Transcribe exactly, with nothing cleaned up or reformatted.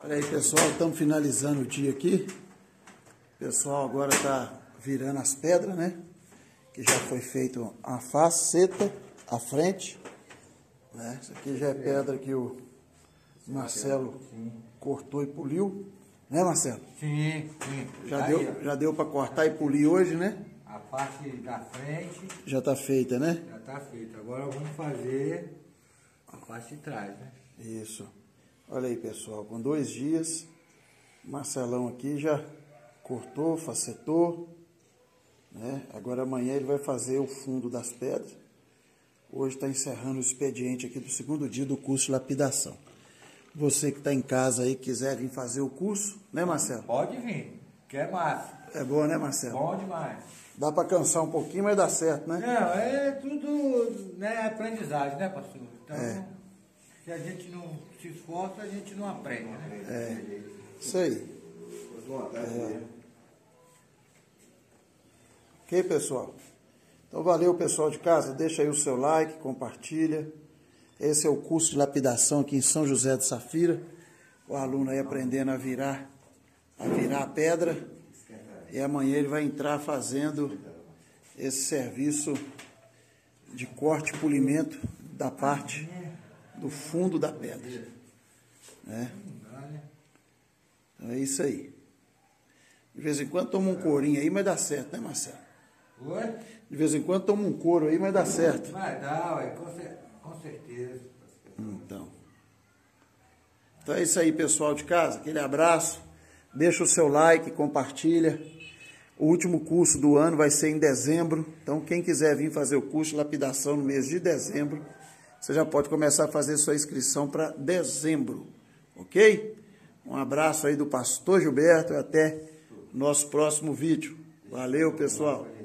Olha aí, pessoal, estamos finalizando o dia aqui. O pessoal agora está virando as pedras, né? Que já foi feito a faceta, a frente. Né? Isso aqui já é pedra que o Marcelo cortou e poliu. Né, Marcelo? Sim, sim. Já Aí, deu, já deu para cortar e polir hoje, né? a parte da frente Já está feita, né? já está feita. Agora vamos fazer a parte de trás, né? Isso. Olha aí, pessoal, com dois dias, Marcelão aqui já cortou, facetou, né? Agora amanhã ele vai fazer o fundo das pedras. Hoje está encerrando o expediente aqui do segundo dia do curso de lapidação. Você que está em casa aí, quiser vir fazer o curso, né, Marcelo? Pode vir, que é massa. É bom, né, Marcelo? Bom demais. Dá para cansar um pouquinho, mas dá certo, né? Não, é tudo, né, aprendizagem, né, pastor? Então, É. se a gente não se esforça, a gente não aprende, né? É, isso aí. É. Ok, pessoal? Então, valeu, pessoal de casa. Deixa aí o seu like, compartilha. Esse é o curso de lapidação aqui em São José de Safira. O aluno aí aprendendo a virar, a virar a pedra. E amanhã ele vai entrar fazendo esse serviço de corte e polimento da parte do fundo da pedra. Né? Então é isso aí. De vez em quando toma um corinho aí, mas dá certo, né, Marcelo? Oi? De vez em quando toma um couro aí, mas dá certo. Vai dar, ué, com, cer com certeza. Então. Então é isso aí, pessoal de casa. Aquele abraço. Deixa o seu like, compartilha. O último curso do ano vai ser em dezembro. Então, quem quiser vir fazer o curso de lapidação no mês de dezembro, você já pode começar a fazer sua inscrição para dezembro. Ok? Um abraço aí do pastor Gilberto e até nosso próximo vídeo. Valeu, pessoal.